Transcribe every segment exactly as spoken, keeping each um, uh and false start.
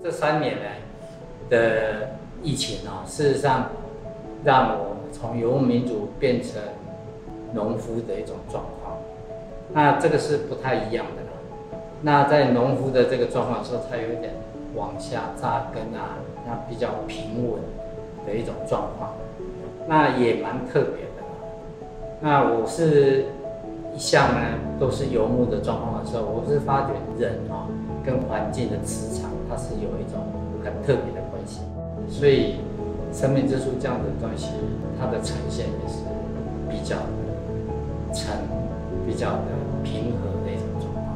这三年来的疫情啊，事实上让我从游牧民族变成农夫的一种状况。那这个是不太一样的啦。那在农夫的这个状况的时候，它有一点往下扎根啊，那比较平稳的一种状况，那也蛮特别的啦。那我是一向呢都是游牧的状况的时候，我是发觉人啊跟环境的磁场，它是有一种很特别的关系，所以生命之树这样的东西，它的呈现也是比较的沉、比较的平和的一种状况。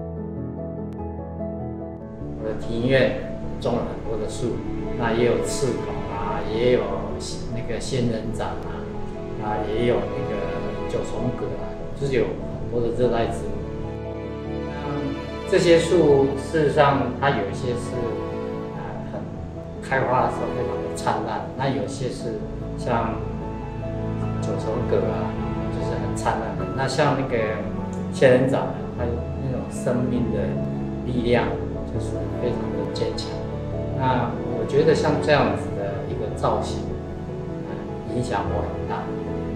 我的庭院种了很多的树，那也有刺孔啊，也有那个仙人掌啊，啊也有那个九重葛啊，就是有很多的热带植物。嗯，这些树事实上它有一些是啊很开花的时候非常的灿烂，那有些是像九重葛啊，就是很灿烂的。那像那个仙人掌，它那种生命的力量就是非常的坚强。那我觉得像这样子的一个造型，呃、影响我很大。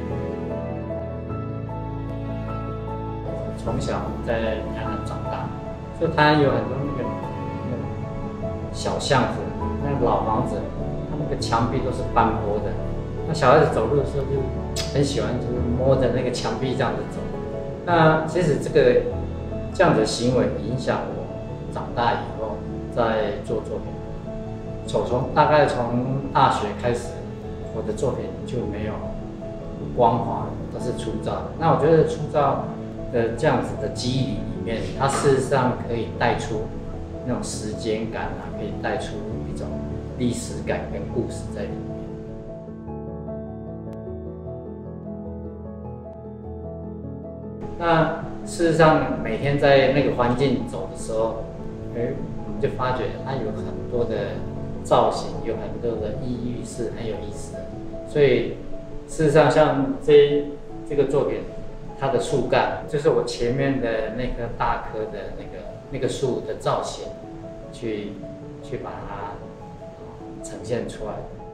我从小在台南长大，所以台南有很多那个那个小巷子，那个老房子，它那个墙壁都是斑驳的。那小孩子走路的时候就很喜欢，就是摸着那个墙壁这样子走。那其实这个这样的行为影响我长大以后在做作品。从从大概从大学开始，我的作品就没有光滑了，都是粗糙的。那我觉得粗糙的这样子的基底里面，它事实上可以带出那种时间感啊，可以带出一种历史感跟故事在里面。那事实上，每天在那个环境走的时候，哎，我们就发觉它有很多的造型，有很多的意义是很有意思的。所以事实上，像这这个作品，它的树干就是我前面的那棵大棵的那个那个树的造型，去去把它呈现出来的。